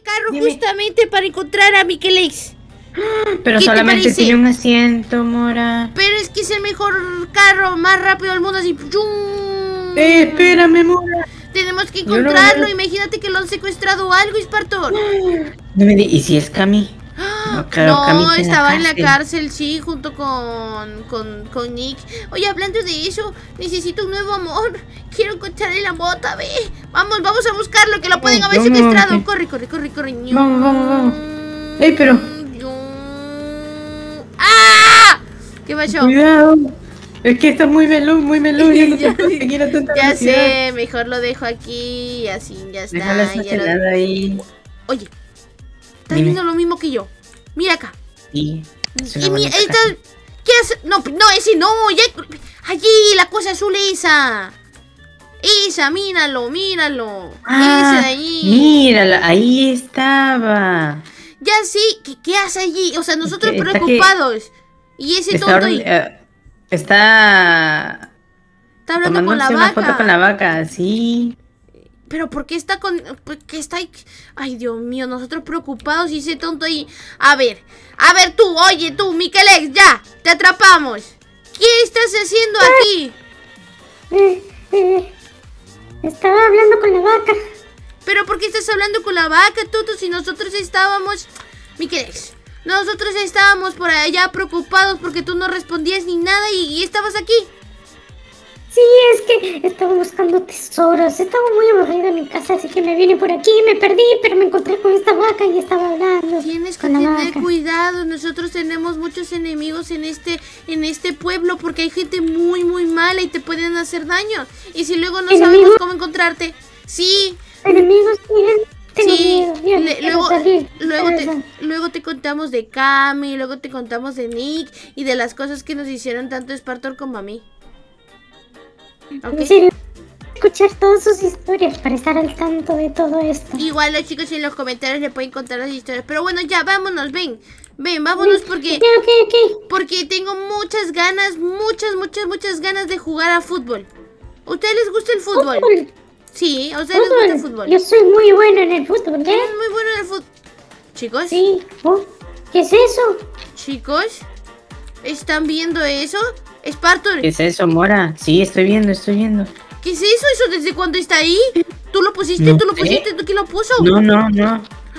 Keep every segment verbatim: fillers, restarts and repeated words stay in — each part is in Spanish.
carro Dime. justamente para encontrar a Miquelex. Pero ¿Qué te solamente parece? tiene un asiento, Mora. Pero es que es el mejor carro, más rápido del mundo, así. ¡Yum! Eh, espérame, Mora. Tenemos que Yo no encontrarlo. me- Imagínate que lo han secuestrado o algo, Spartor. No me di- ¿Y si es Cami? No, claro, Cami No, está en la estaba en la cárcel. cárcel, sí, junto con, con, con Nick. Oye, hablando de eso, necesito un nuevo amor. Quiero encontrar el amor otra vez. Vamos, vamos a buscarlo, que lo pueden haber Vamos, secuestrado. vamos. Corre, corre, corre, corre. Vamos, vamos, vamos. Ey, pero- ¡Ah! ¿Qué pasó? Cuidado. Es que está muy veloz, muy veloz. Yo no Ya- puedo seguir a tanta Ya velocidad. sé, mejor lo dejo aquí y así ya está. Déjala esa ya lo- celada ahí. Oye, ¿estás Dime. viendo lo mismo que yo? Mira acá. Sí. Es una Y mi- bonita esta- casa. ¿Qué hace? No, no, ese no. Ya, allí, la cosa azul esa. Esa, míralo, míralo. Ah, Ese de allí. mírala, ahí estaba. Ya sí, ¿qué, qué hace allí? O sea, nosotros Está que- preocupados. Y ese Está, tonto ahí eh, está está hablando con la tomándose una foto vaca. con la vaca, sí. Pero ¿por qué está con...? ¿Por qué está ahí? Ay, Dios mío, nosotros preocupados y ese tonto ahí... A ver, a ver tú, oye tú, Miquelex, ya, te atrapamos. ¿Qué estás haciendo aquí? Eh, eh, estaba hablando con la vaca. ¿Pero por qué estás hablando con la vaca, tonto, si nosotros estábamos... Miquelex, nosotros estábamos por allá preocupados porque tú no respondías ni nada y, y estabas aquí. Sí, es que estaba buscando tesoros. Estaba muy aburrida en mi casa, así que me vine por aquí, me perdí, pero me encontré con esta vaca y estaba hablando. Tienes que con la tener vaca. cuidado, nosotros tenemos muchos enemigos en este en este pueblo porque hay gente muy muy mala y te pueden hacer daño. Y si luego no sabemos ¿Enemigos? cómo encontrarte, sí, Enemigos, bien. Tengo sí, miedo. Ya le- quiero luego, salir. luego, Pero- te, luego te contamos de Cami, luego te contamos de Nick y de las cosas que nos hicieron tanto Spartor como a mí. ¿Ok? En serio, escuchar todas sus historias para estar al tanto de todo esto. Igual los chicos en los comentarios le pueden contar las historias. Pero bueno, ya, vámonos, ven. Ven, vámonos porque... Ok, ok, ok. Porque tengo muchas ganas, muchas, muchas, muchas ganas de jugar a fútbol. ¿A ustedes les gusta el fútbol? Fútbol, Sí, a ustedes les gusta el fútbol. fútbol. Yo soy muy bueno en el fútbol, ¿eh? Es muy bueno en el fútbol. Chicos, Sí. Oh, ¿qué es eso? chicos, ¿están viendo eso? Spartor, ¿Qué es eso, Mora? Sí, estoy viendo, estoy viendo. ¿qué es eso? ¿Eso desde cuándo está ahí? ¿Tú lo pusiste? No ¿Tú lo sé. pusiste? ¿Tú quién lo puso? No, no, no.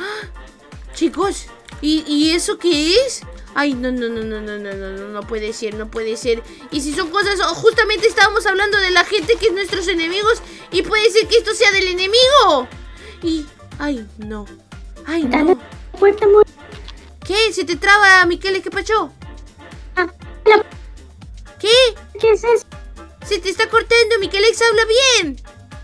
Chicos, ¿y, ¿y eso qué es? Ay, no, no, no, no, no, no, no, no, no puede ser, no puede ser. Y si son cosas, oh, justamente estábamos hablando de la gente que es nuestros enemigos y puede ser que esto sea del enemigo. Y, ay, no, ay, Dame no. la puerta muy... ¿Qué? ¿Se te traba, Miquele? ¿Qué pasó? Ah, la- ¿Qué? ¿Qué es eso? Se te está cortando, Miquelex, habla bien.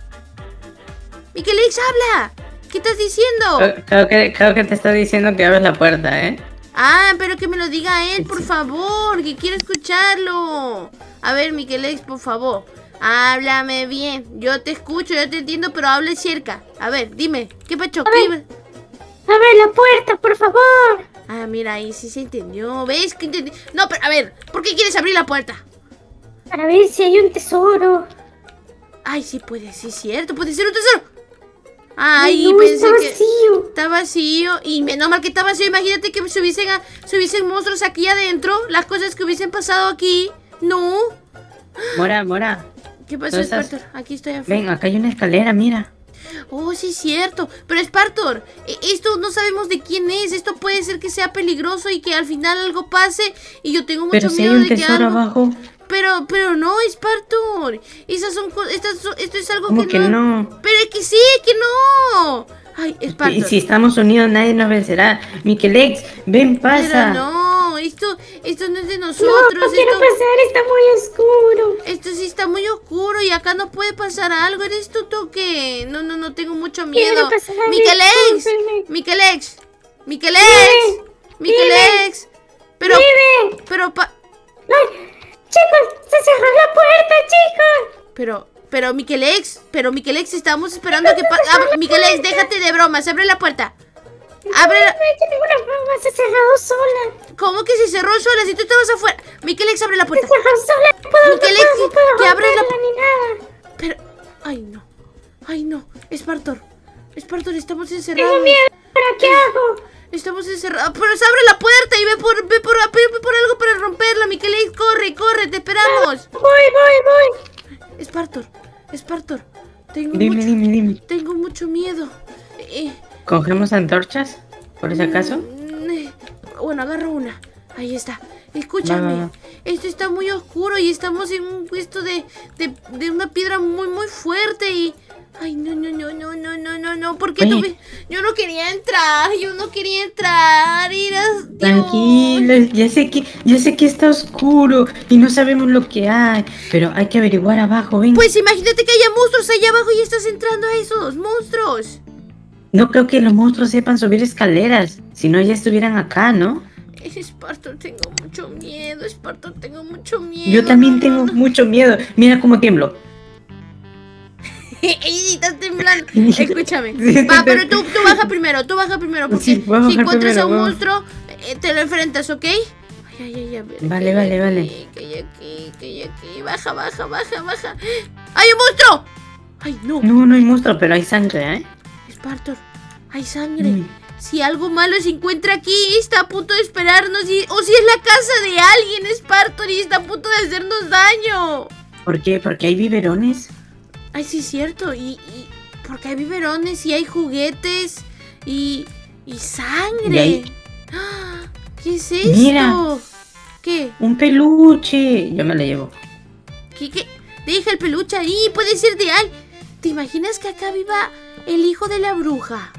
Miquelex, habla. ¿Qué estás diciendo? Creo, creo que, creo que te está diciendo que abres la puerta, ¿eh? Ah, pero que me lo diga él, por Sí. favor, que quiero escucharlo. A ver, Miquelex, por favor, háblame bien. Yo te escucho, yo te entiendo, pero hable cerca. A ver, dime, ¿qué pasó? ¿Qué iba- Abre la puerta, por favor. Ah, mira, ahí sí se entendió. ¿Ves que entendí? No, pero a ver, ¿por qué quieres abrir la puerta? Para ver si hay un tesoro. Ay, sí puede, sí es cierto, puede ser un tesoro. Ay, no, pensé está que vacío. está vacío. Y menos mal que está vacío. Imagínate que se hubiesen, a- se hubiesen monstruos aquí adentro. Las cosas que hubiesen pasado aquí. No. Mora, Mora. ¿Qué pasó, ¿Dónde estás? Spartor? Aquí estoy afuera. Ven, acá hay una escalera, mira. Oh, sí es cierto. Pero Spartor, e- esto no sabemos de quién es. Esto puede ser que sea peligroso y que al final algo pase. Y yo tengo mucho Pero si hay miedo un de que tesoro algo... abajo. Pero, pero no, Spartor. Esas son cosas... Esto es algo ¿Cómo que, que no... no? Pero es que sí, que no. Ay, Y Spartor. si estamos unidos nadie nos vencerá. Miquelex, ven, Pero pasa. no, esto, esto no es de No, nosotros. no quiero esto, pasar, está muy oscuro. esto sí está muy oscuro y acá no puede pasar algo. ¿Eres tú, toque? No, no, no, tengo mucho miedo. Quiero pasar, Miquelex, discúlpeme. Miquelex, Miquelex, Dime, Miquelex. Pero, Vive. pero, pa- Ay, chicos, se cerró la puerta, chicos. pero, pero, Miquelex, pero, Miquelex, estamos esperando que pase. Ah, Miquelex, déjate de bromas, abre la puerta. Abre la... No, que ninguna broma, se cerró sola. ¿Cómo que se cerró sola si tú estabas afuera? Miquelex, abre la Se puerta. cerró sola, no puedo, Miquel, no puedo, no puedo que abres la- romperla ni nada. Pero, ay no, ay no, Spartor, Spartor, estamos encerrados. Tengo miedo, ¿Ahora qué hago? Estamos encerrados. Pero se abre la puerta y ve por, ve por, ve por algo para romperla, Miquelix. Corre, corre, te esperamos. Voy, voy, voy. Espartor, Espartor. Tengo Dime, mucho, dime, dime. Tengo mucho miedo. Eh, ¿Cogemos antorchas? ¿Por si acaso? mm, eh, bueno, agarro una. Ahí está. Escúchame. Va, va, va. Esto está muy oscuro y estamos en un puesto de, de, de una piedra muy, muy fuerte y... Ay, no, no, no, no, no, no, no, no. ¿Por qué Oye. tú me- Yo no quería entrar. Yo no quería entrar. Eras... Dios. Tranquila, ya sé que, ya sé que está oscuro y no sabemos lo que hay, pero hay que averiguar abajo, ven. Pues imagínate que haya monstruos allá abajo y estás entrando a esos monstruos. No creo que los monstruos sepan subir escaleras, si no ya estuvieran acá, ¿no? Espartor, tengo mucho miedo. Espartor, tengo mucho miedo. Yo también no, no, tengo no. mucho miedo. Mira cómo tiemblo. Ey, estás temblando. Escúchame. Sí, Va, sí, pero sí. tú, tú baja primero, tú baja primero. Porque Sí, voy a si bajar encuentras primero, a un voy a- monstruo, eh, te lo enfrentas, ¿ok? Ay, ay, ay, a ver, Vale, que hay vale, aquí, vale. Que hay aquí, que hay aquí. Baja, baja, baja, baja. ¡Hay un monstruo! ¡Ay, no! No, no hay monstruo, pero hay sangre, ¿eh? Espartor, hay sangre. Mm. Si algo malo se encuentra aquí, está a punto de esperarnos. Y, o si es la casa de alguien, Espartor, y está a punto de hacernos daño. ¿Por qué? Porque hay biberones. Ay, sí, es cierto. Y, y porque hay biberones y hay juguetes y, y sangre. Y hay- ¡Ah! ¿Qué es esto? Mira. ¿Qué? Un peluche. Yo me lo llevo. ¿Qué? ¿Qué? Deja el peluche ahí, puede ser de alguien. ¿Te imaginas que acá viva el hijo de la bruja?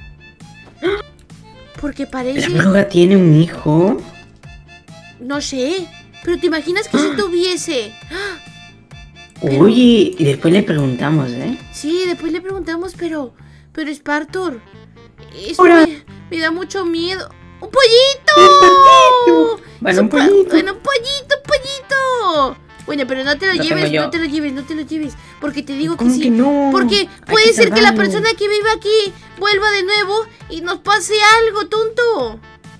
Porque ¿La parece... bruja tiene un hijo? No sé, pero ¿te imaginas que si tuviese? ¡Ah! Pero- Oye, y después le preguntamos, ¿eh? Sí, después le preguntamos, pero... Pero Espartor, esto Hola. me, me da mucho miedo. ¡Un pollito! pollito! Bueno, un Su pa- pollito. Bueno, un pollito, un pollito. Bueno, pero no te lo Lo tengo lleves, yo. no te lo lleves, no te lo lleves. Porque te digo que ¿Cómo sí. que no? Porque Hay puede que ser que la salvarlo. persona que vive aquí vuelva de nuevo y nos pase algo, tonto.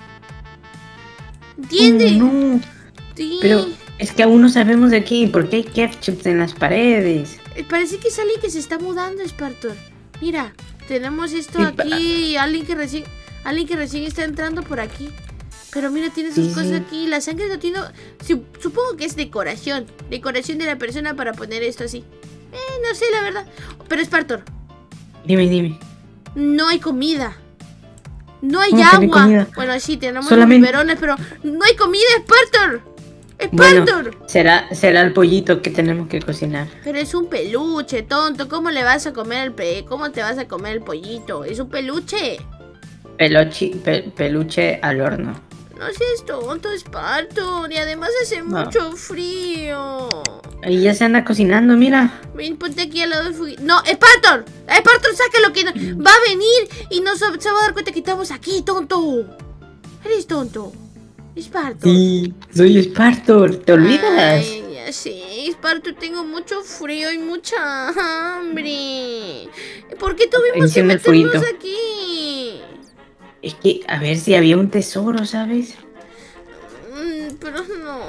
¿Entiendes? Oh, no. Sí. Pero es que aún no sabemos de qué, porque hay ketchup en las paredes. Eh, Parece que es alguien que se está mudando, Espartor. Mira, tenemos esto Sí, pa- aquí, alguien que recién, alguien que recién está entrando por aquí. Pero mira, tiene sus Sí, cosas sí. aquí. La sangre no tiene. Su- Supongo que es decoración. Decoración de la persona para poner esto así. Eh, no sé, la verdad. Pero Espartor, Dime, dime. no hay comida. No hay ¿Cómo que no hay agua. comida? Bueno, sí, tenemos Solamente- los biberones, pero no hay comida, Espartor. Bueno, Espartor. será, será el pollito que tenemos que cocinar. Pero es un peluche, tonto. ¿Cómo le vas a comer el pe... ¿Cómo te vas a comer el pollito? Es un peluche. Peluche, pe- peluche al horno. No seas tonto, Espartor. Y además hace No. mucho frío. Ahí ya se anda cocinando, mira. Ven, ponte aquí al lado del fuego. No, Espartor. Espartor, sácalo que no- va a venir y no se se va a dar cuenta que estamos aquí, tonto. Eres tonto. Espartor. Sí, soy Espartor, ¿te olvidas? Ay, ya sé, Espartor, tengo mucho frío y mucha hambre. ¿Por qué tuvimos que Enciende el meternos fueguito. aquí? Es que a ver si había un tesoro, ¿sabes? Mm, pero no,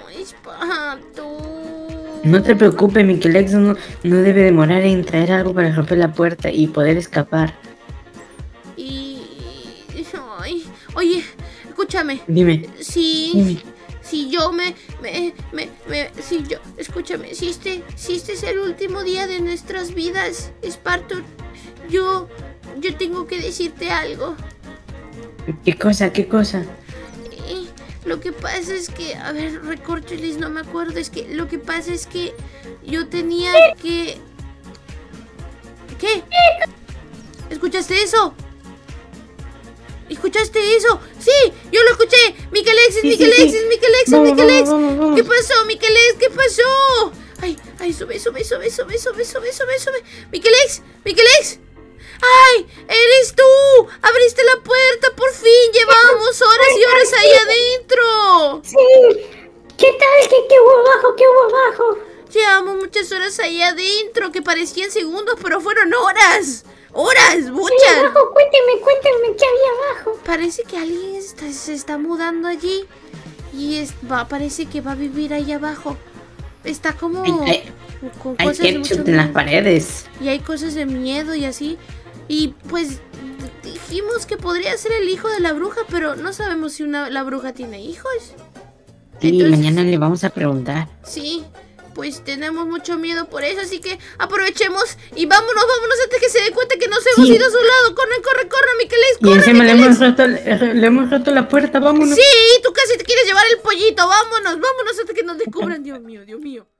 Espartor. No te preocupes, Miquelex no, no debe demorar en traer algo para romper la puerta y poder escapar. Y... Ay, oye, escúchame. Dime, Si... dime. Si yo me, me, me, me, si yo, escúchame, si este, si este es el último día de nuestras vidas, Espartor, yo, yo tengo que decirte algo. ¿Qué cosa, qué cosa? Eh, lo que pasa es que, a ver, recórcholis, no me acuerdo, es que lo que pasa es que yo tenía que... ¿Qué? ¿Escuchaste eso? ¿Escuchaste eso? ¡Sí! ¡Yo lo escuché! ¡Miquelexis, Sí, sí, Miquelexis, sí. Miquelexis, Vamos, Miquelex! vamos, vamos, vamos. ¿Qué pasó, Miquelex? ¿Qué pasó? ¡Ay, ay, sube, sube, sube, sube, sube, sube, sube, sube! ¡Miquelex! ¡Miquelex! ¡Ay! ¡Eres tú! ¡Abriste la puerta! ¡Por fin! ¡Llevábamos horas y horas ahí adentro! Sí. ¿Qué tal? ¿Qué, qué hubo abajo? ¿Qué hubo abajo? Llevamos muchas horas ahí adentro que parecían segundos, pero fueron horas. ¡Horas! Sí, ¡Muchas! abajo, cuénteme, cuénteme qué había abajo. Parece que alguien está- se está mudando allí. Y es, va, parece que va a vivir ahí abajo. Está como Hay, hay- con hay cosas de mucho ketchup en las miedo. paredes. Y hay cosas de miedo y así. Y pues dijimos que podría ser el hijo de la bruja, pero no sabemos si una, la bruja tiene hijos. Sí, Entonces, mañana le vamos a preguntar. Sí, pues tenemos mucho miedo por eso, así que aprovechemos y vámonos, vámonos antes que se dé cuenta que nos hemos Sí. ido a su lado. Corre, corre, corre, Miqueles, Y corre, encima le Miqueles. hemos, roto, le hemos roto la puerta, vámonos. Sí, tú casi te quieres llevar el pollito, vámonos, vámonos antes que nos descubran. Dios mío, Dios mío.